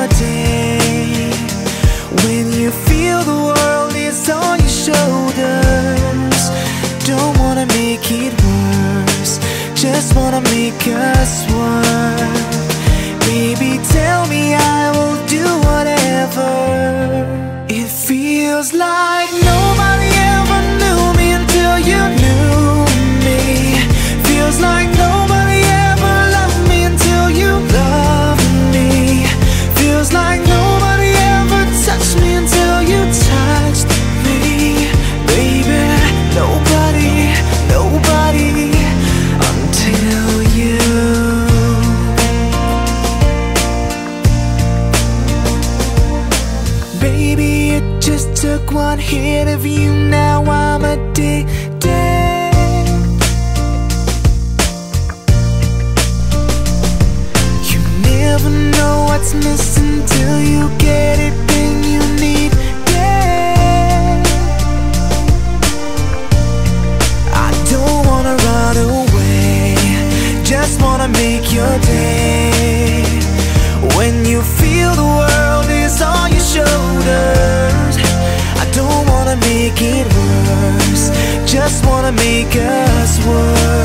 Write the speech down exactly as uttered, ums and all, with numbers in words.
your day. When you feel the world is on your shoulders, don't wanna make it worse, just wanna make us work. Baby, tell me, I will do whatever. It feels like nobody ever knew me until you knew me. Feels like nobody ever loved me until you loved me. Feels like nobody ever touched me until you touched me. Baby, nobody, nobody until you. Baby, it just took one hit of you, now I'm addicted. You never know what's missing till you get it, then you need it. I don't wanna run away, just wanna make your day. When you feel the world is on your shoulders, don't wanna make it worse, just wanna make us work.